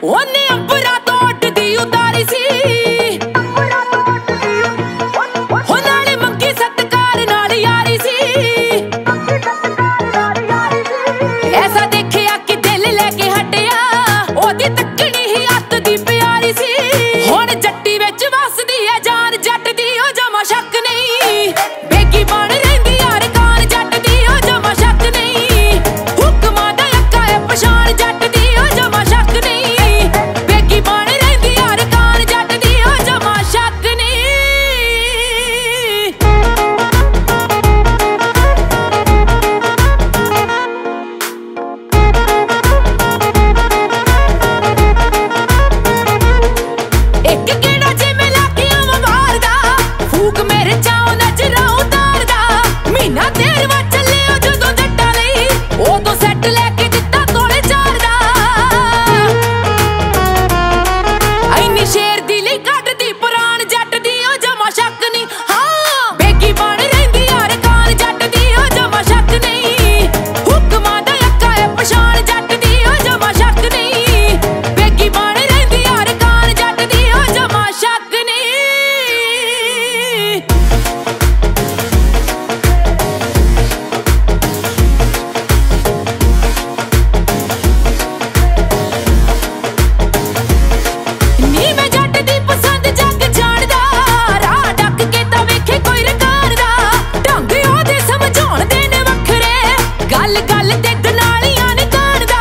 ਉਹਨੇ ਅੰਬਰਾਂ ਤੋਂ ਉੱਡਦੀ ਉਤਾਰੀ ਸੀ। ਉਹ ਨਾਲੇ ਮੰਗੀ ਸਤਿਕਾਰ ਨਾਲ ਯਾਰੀ ਸੀ। ਐਸਾ ਦੇਖਿਆ ਕਿ ਦਿਲ ਲੈ ਕੇ ਹਟਿਆ, ਉਹਦੀ ਤੱਕਣੀ ਹੀ ਅੱਤ ਦੀ ਪਿਆਰੀ ਸੀ। ਹੁਣ ਜੱਟੀ ਵਿੱਚ ਵਸਦੀ ਹੈ ਜਾਨ, ਜੱਟ ਦੀ ਉਹ ਜਮਾ ਸ਼ੱਕ ਨਹੀਂ। ਬੇਗੀ ਬਣ ਰਹਿੰਦੀ ਯਾਰ ਕਾਨ, ਜੱਟ ਦੀ ਉਹ ਜਮਾ ਸ਼ੱਕ ਨਹੀਂ। ਹੁਕਮਾਂ ਦਾ ਅੱਕਾ ਹੈ ਪਛਾਣ, ਜੱਟ ਦੀ ਉਹ ਜਮਾ ਸ਼ੱਕ ਨਹੀਂ। ਬੇਗੀ ਬਣ ਰਹਿੰਦੀ ਯਾਰ ਕਾਨ, ਜੱਟ ਦੀ ਉਹ ਜਮਾ ਸ਼ੱਕ ਨਹੀਂ। ਇੱਕ ਕਿਹੜਾ ਜਿਵੇਂ ਲਾਕੀਆਂ ਮਾਰਦਾ, ਫੂਕ ਮੇਰੇ ਚਾਉ ਨਜ਼ਰਾਂ ਉਤਾਰਦਾ। ਮਹੀਨਾ ਤੇਰਵਾਂ ਚੱਲਿਆ ਜਦੋਂ ਜੱਟਾਂ ਲਈ, ਉਦੋਂ ਸੈੱਟ ਲੈ ਕੇ ਦਿੱਤਾ ਤੋਲੇ ਚਾਰਦਾ। ਇੰਨੀ ਸ਼ੇਰ ਦੀ ਲਈ ਕੱਢਦੀ ਪੁਰਾਣ, ਜੱਟ ਦੀ ਉਹ ਜਮਾ ਸ਼ੱਕ ਨਹੀਂ। ਹਾਂ ਬੇਗੀ ਬਣ ਰਹਿੰਦੀ ਯਾਰ ਕਾਨ, ਜੱਟ ਦੀ ਉਹ ਜਮਾ ਸ਼ੱਕ ਨਹੀਂ। ਹੁਕਮਾਂ ਦਾ ਅੱਕਾ ਹੈ ਪਛਾਣ, ਜੱਟ ਦੀ ਉਹ ਜਮਾ ਸ਼ੱਕ ਨਹੀਂ। ਬੇਗੀ ਬਣ ਰਹਿੰਦੀ ਯਾਰ ਕਾਨ, ਜੱਟ ਦੀ ਉਹ ਜਮਾ ਸ਼ੱਕ ਨਹੀਂ। ਨੀ ਮੈਂ ਜੱਟ ਦੀ ਪਸੰਦ ਜੱਗ ਜਾਣਦਾ, ਰਾਹ ਡੱਕ ਕੇ ਤਾਂ ਵੇਖੇ ਕੋਈ ਰਕਾਰਦਾ। ਢੰਗ ਉਹਦੇ ਸਮਝਾਉਣ ਦੇ ਨੇ ਵੱਖਰੇ, ਗੱਲ ਗੱਲ ਤੇ ਦਨਾਲੀਆਂ ਨੇ ਕਾਣਦਾ।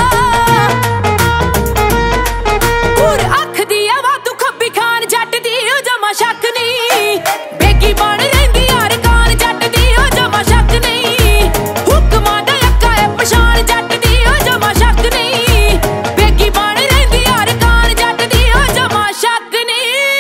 ਪੂਰ ਅੱਖ ਦੀ ਆ ਵਾਧੂ ਖੱਬੀ ਖਾਨ, ਜੱਟ ਦੀ ਉਹ ਜਮਾ ਸ਼ੱਕ ਨਹੀਂ। ਬੇਗੀ ਬਣ ਰਹਿੰਦੀ ਯਾਰ ਕਾਨ, ਜੱਟ ਦੀ ਉਹ ਜਮਾ ਸ਼ੱਕ ਨਹੀਂ। ਹੁਕਮਾਂ ਦਾ ਅੱਕਾ ਹੈ ਪਛਾਣ, ਜੱਟ ਦੀ ਉਹ ਜਮਾ ਸ਼ੱਕ ਨਹੀਂ। ਬੇਗੀ ਬਣ ਰਹਿੰਦੀ ਯਾਰ ਕਾਨ, ਜੱਟ ਦੀ ਉਹ ਜਮਾ ਸ਼ੱਕ ਨਹੀਂ।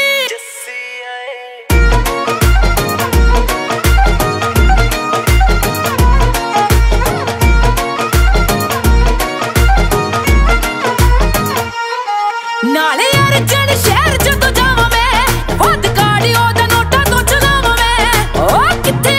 ਨਾਲੇ ਅਰਜਨ ਸ਼ਹਿਰ ਜਦੋਂ ਜਾਵਾਂ ਮੈਂ, ਵੱਧ ਕਾੜੀ ਉਹਦਾ ਨੋਟਾਂ ਤੋਂ ਚਲਾਵਾਂ ਮੈਂ। ਉਹ ਕਿੱਥੇ